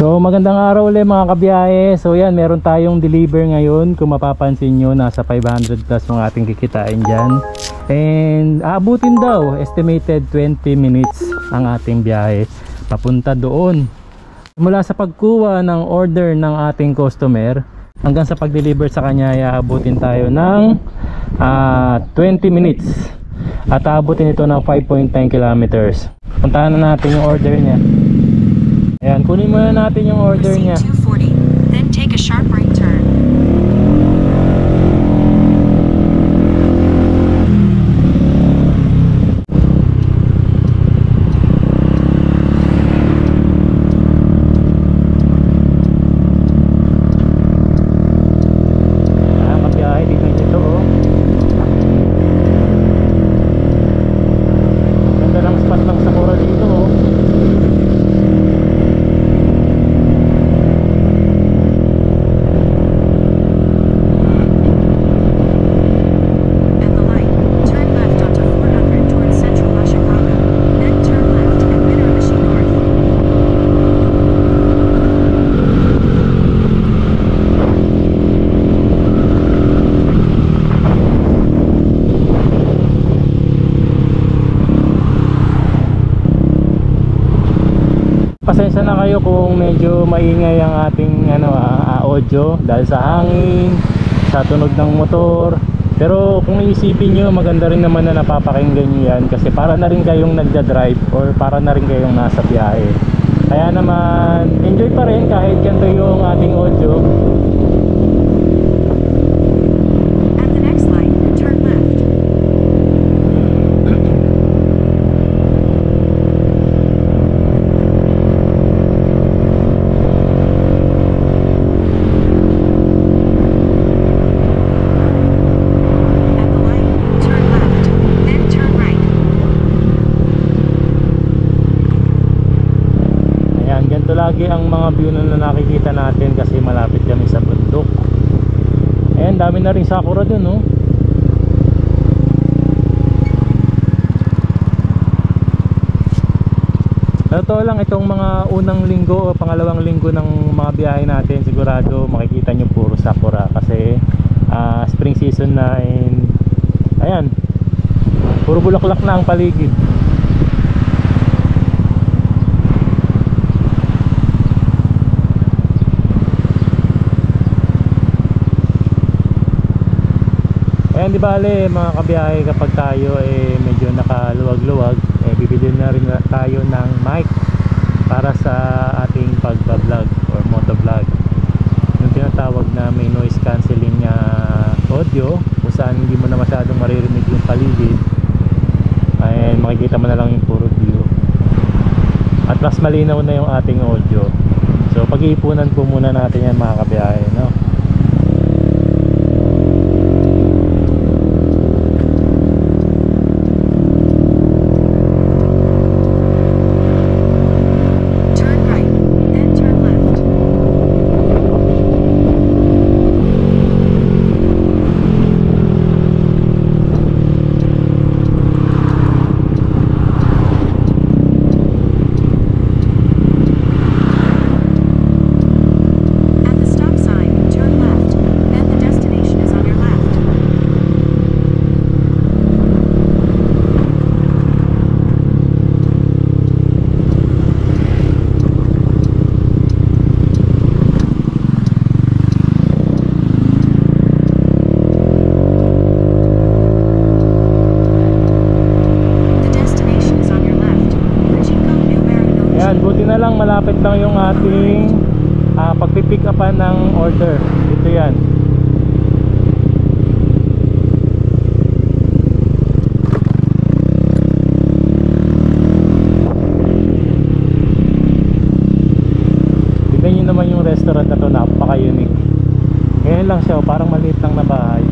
So magandang araw ulit mga kabiyahe. So yan, meron tayong deliver ngayon. Kung mapapansin nyo, nasa 500 plus yung ating kikitain dyan. And aabutin daw, estimated 20 minutes ang ating biyahe papunta doon. Mula sa pagkuha ng order ng ating customer hanggang sa pag-deliver sa kanya, aabutin tayo ng 20 minutes. At aabutin ito ng 5.9 kilometers. Puntahan na natin yung order niya. Ayan, kunin muna natin yung order niya. 240, then take a sharp right turn. Kabiyahe, tignan nyo ito oh. Ganda ng spot ng Sakura dito oh. Pasensya na kayo kung medyo maingay ang ating audio dahil sa hangin, sa tunog ng motor. Pero kung iisipin nyo, maganda rin naman na napapakinggan nyo yan kasi para na rin kayong nagda-drive or para na rin kayong nasa biyahe. Kaya naman enjoy pa rin kahit ganito yung ating audio. At the next light, turn left. Lagi ang mga view na nakikita natin kasi malapit kami sa bundok. Ayan, dami na rin sakura dun no. Totoo lang, itong mga unang linggo o pangalawang linggo ng mga biyahe natin, sigurado makikita nyo puro sakura kasi spring season na. And ayan, puro bulaklak na ang paligid. Ayan, di bale mga kabiyahe, kapag tayo medyo nakaluwag-luwag, bibili na rin tayo ng mic para sa ating pagbablog or motovlog. Yung tinatawag na may noise cancelling audio, kung saan hindi mo na masyadong maririnig yung paligid. Ayan, makikita mo na lang yung puro view. At mas malinaw na yung ating audio. So pag-iipunan po muna natin yan mga kabiyahe, no? Buti na lang malapit lang yung ating pagpipick upan ng order. Ito yan. Tignan nyo naman yung restaurant na to, napaka-unique. Ngayon lang siya, parang maliit lang na bahay.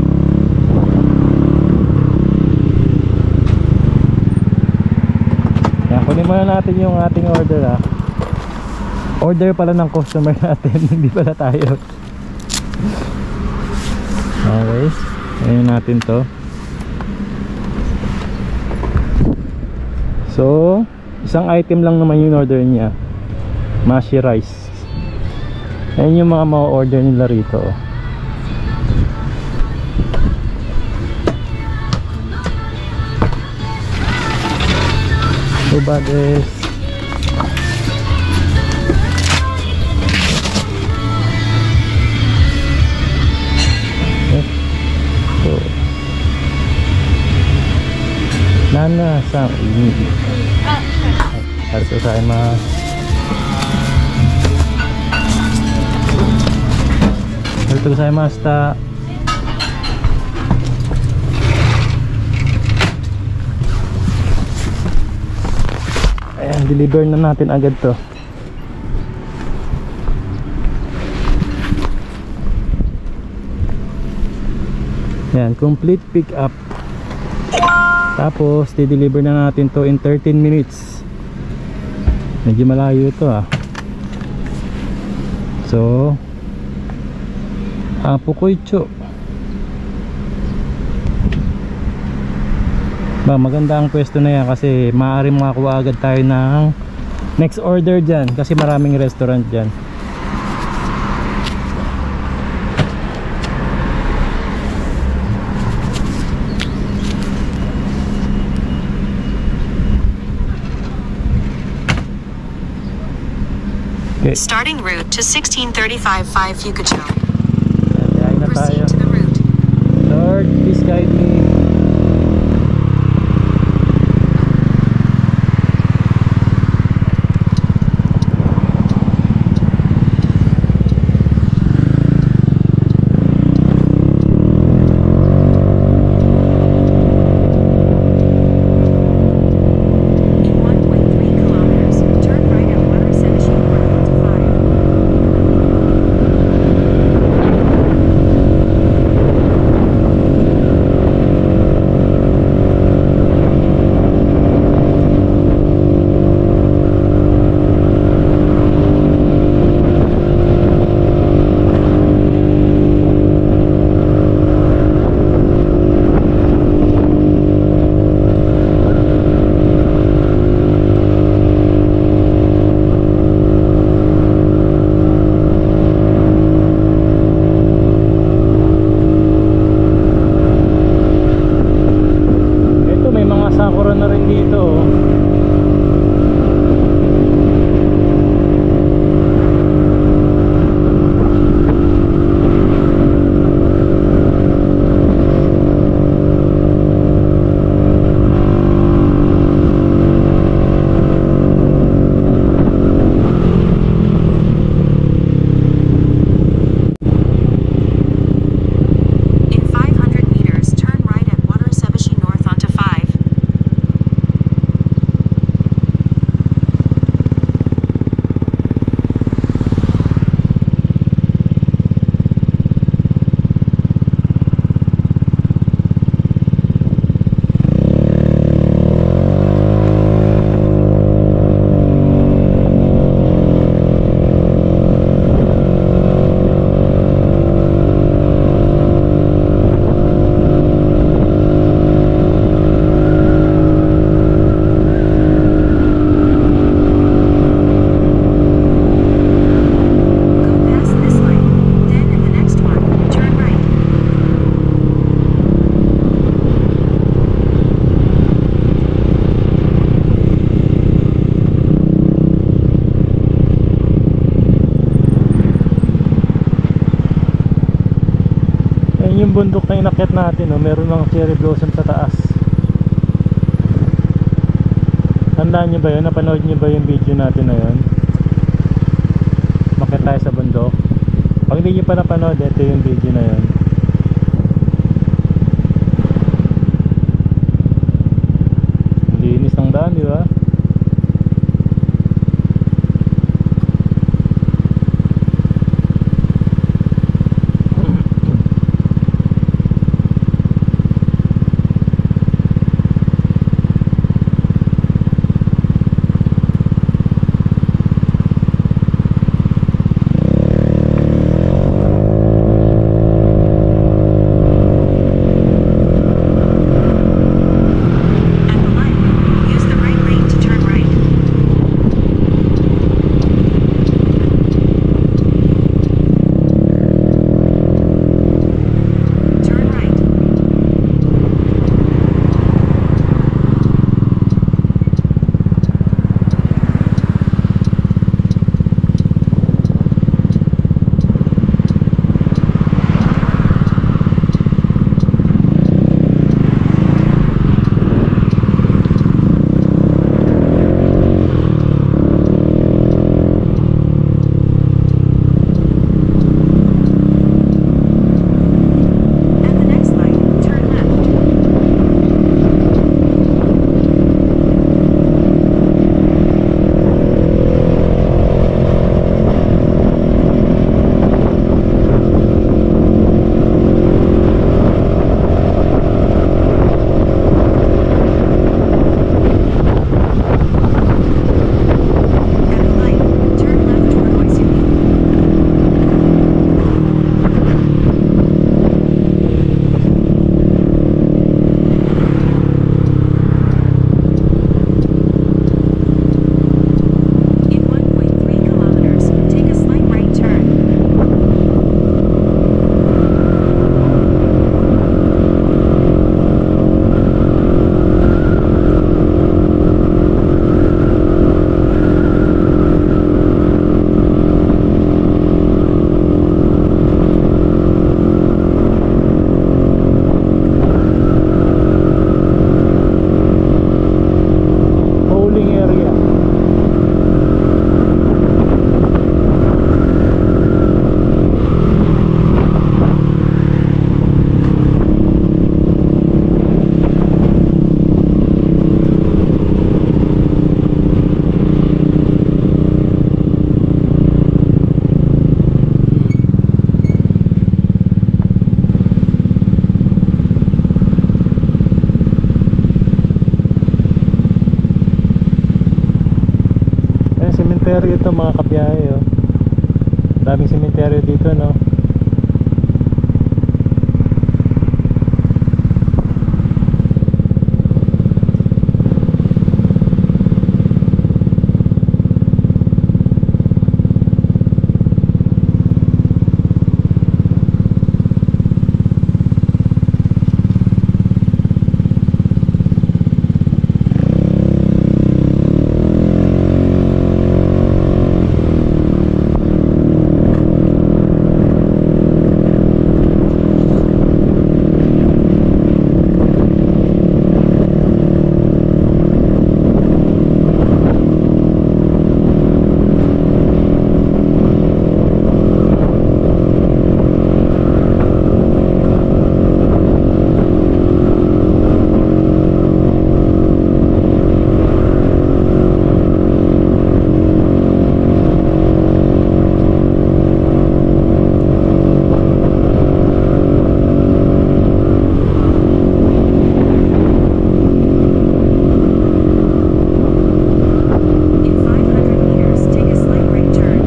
Kunin muna natin yung ating order Order pala ng customer natin, hindi pala tayo. Okay, ayun natin to. So isang item lang naman yung order niya, mashi rice. Ayan yung mga ma-order nila rito. So bags. So Nana sang ini. Harus gozaimasu. Arigatou gozaimashita. Ayan, deliver na natin agad to. Ayan, complete pick up. Tapos di-deliver na natin to in 13 minutes. Medyo malayo ito So Pukoicho. Maganda ang pwesto na yan kasi maaari makakuha agad tayo ng next order dyan kasi maraming restaurant dyan. Okay. Starting route to 1635 5 Fukucho. Ayan, na tayo. Proceed to the route. Lord, please guide me. In 1.3 kilometers, turn right at Watasebashi North onto 5. Ito may mga sakura na rin dito. In 500 meters, turn right at Watasebashi North onto 5. Go past this light. Then in the next one, turn right. Ayan yung bundok na inakyat natin, meron ng cherry blossom sa taas. Tandaan nyo ba yun? Napanood nyo ba yung video natin na yun? Makyat tayo sa bundok. Pag hindi nyo pa napanood, ito yung video na yun. Linis ng daan, di ba? Daming sementeryo dito, no? In 500 meters, take a slight right turn.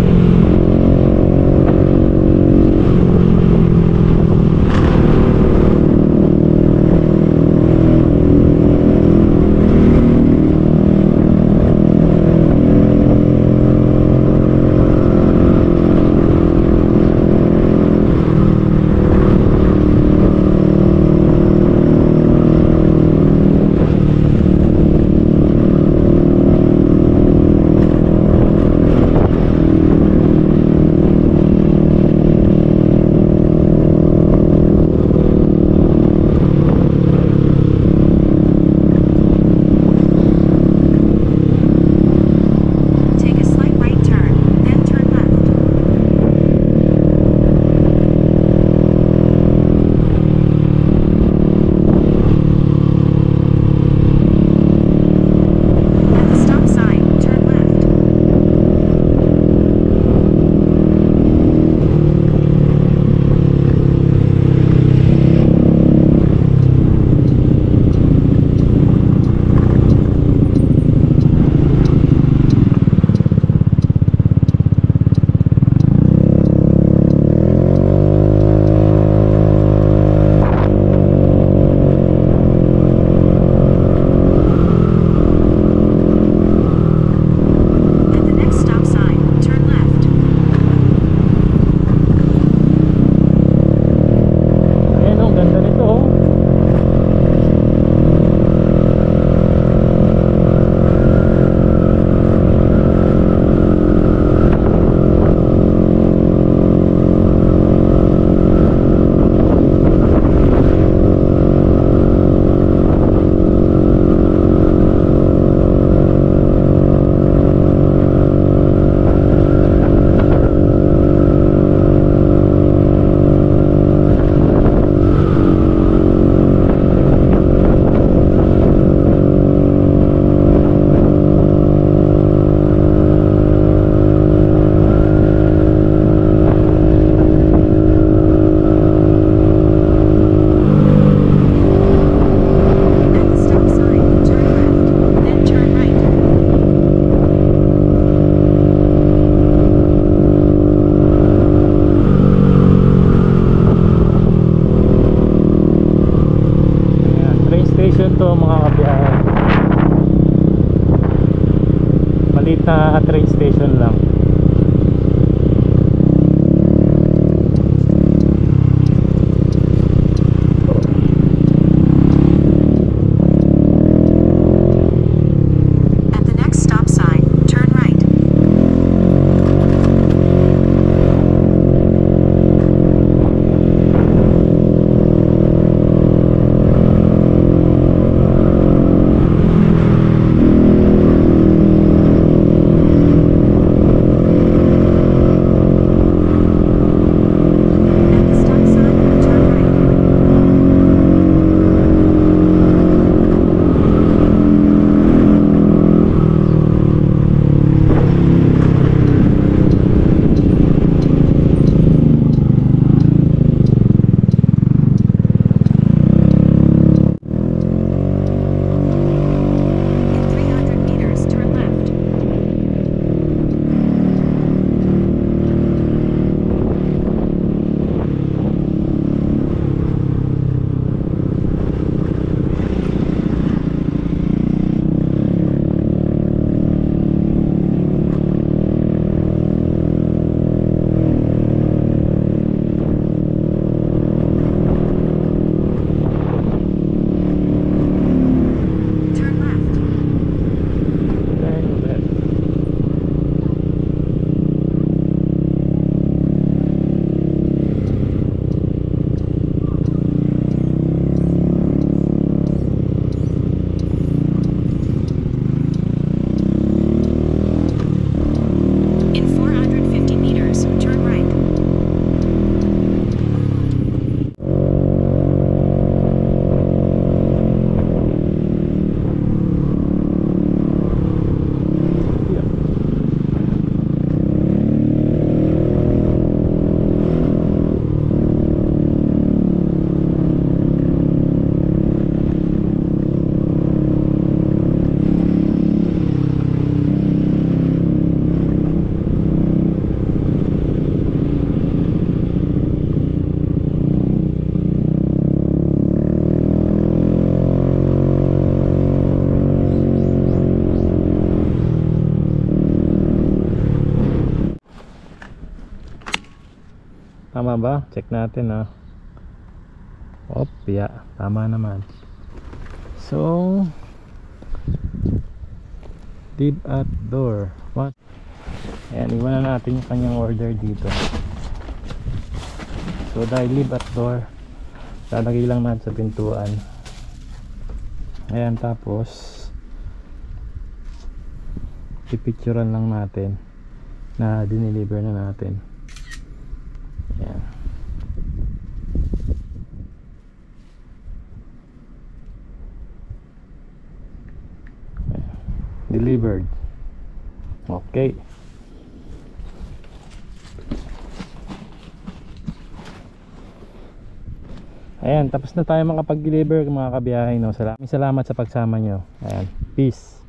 Take a slight right turn, then turn left. At the stop sign, turn left. At the next stop sign, turn left. Ayan, oh, ganda nito, oh. At the stop sign, turn left, then turn right. Ayan, train station to mga kabiyahe. Maliit na train station lang. At the next stop sign, turn right. Tama ba? Check natin ha. Yeah, tama naman. So leave at door. What? Ayan, iwan na natin yung kanyang order dito. So dahil leave at door, lalagay lang natin sa pintuan. Ayan, tapos pipicturean lang natin na dineliver na natin. Ayan. Delivered. Okay. Ayan, tapos na tayo makapag-deliver mga kabiyahe, no? Salamat sa pagsama nyo. Ayan, peace.